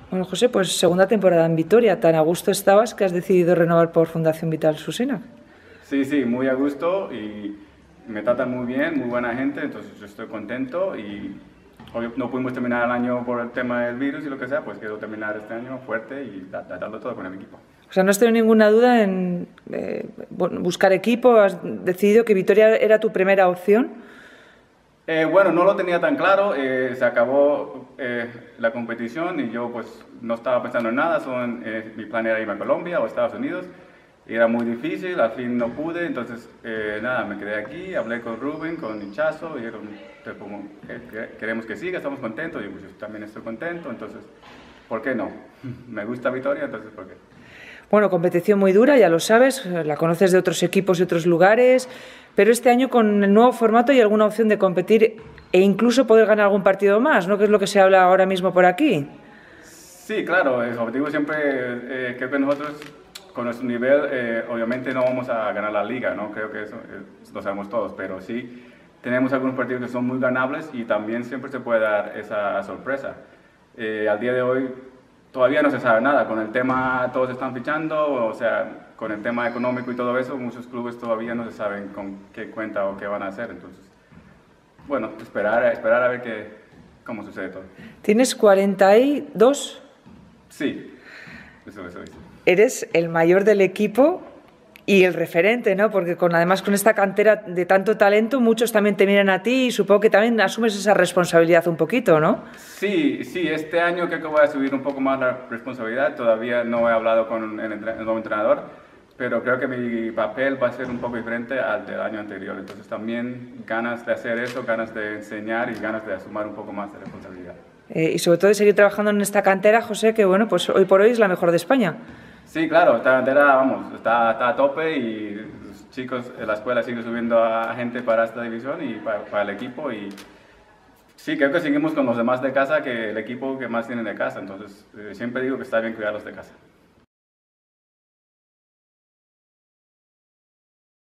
Bueno, José, pues segunda temporada en Vitoria. Tan a gusto estabas que has decidido renovar por Fundación Vital Susena. Sí, sí, muy a gusto y me tratan muy bien, muy buena gente, entonces yo estoy contento y hoy no pudimos terminar el año por el tema del virus y lo que sea, pues quiero terminar este año fuerte y darlo todo con el equipo. O sea, no has tenido ninguna duda en buscar equipo. Has decidido que Vitoria era tu primera opción. Bueno, no lo tenía tan claro, se acabó la competición y yo pues no estaba pensando en nada, mi plan era irme a Colombia o Estados Unidos y era muy difícil, al fin no pude, entonces nada, me quedé aquí, hablé con Rubén, con Hinchazo, y dijeron, queremos que siga, estamos contentos, y pues yo también estoy contento, entonces, ¿por qué no? Me gusta Vitoria, entonces, ¿por qué? Bueno, competición muy dura, ya lo sabes, la conoces de otros equipos y otros lugares, pero este año con el nuevo formato hay alguna opción de competir e incluso poder ganar algún partido más, ¿no? Que es lo que se habla ahora mismo por aquí. Sí, claro, el objetivo siempre, creo que nosotros con nuestro nivel, obviamente no vamos a ganar la liga, ¿no? Creo que eso lo sabemos todos, pero sí tenemos algunos partidos que son muy ganables y también siempre se puede dar esa sorpresa. Al día de hoy todavía no se sabe nada, con el tema todos están fichando, o sea, con el tema económico y todo eso, muchos clubes todavía no se saben con qué cuenta o qué van a hacer, entonces, bueno, esperar a ver cómo sucede todo. Tienes 42. Sí, eso dice. Eres el mayor del equipo y el referente, ¿no? Porque además con esta cantera de tanto talento, muchos también te miran a ti y supongo que también asumes esa responsabilidad un poquito, ¿no? Sí, este año creo que voy a subir un poco más la responsabilidad. Todavía no he hablado con el nuevo entrenador, pero creo que mi papel va a ser un poco diferente al del año anterior. Entonces también ganas de hacer eso, ganas de enseñar y ganas de asumir un poco más de responsabilidad. Y sobre todo de seguir trabajando en esta cantera, José, que bueno, pues hoy por hoy es la mejor de España. Sí, claro, esta cantera, vamos, está a tope y los chicos en la escuela siguen subiendo a gente para esta división y para el equipo y sí, creo que seguimos con los demás de casa, que el equipo que más tienen de casa, entonces siempre digo que está bien cuidarlos de casa.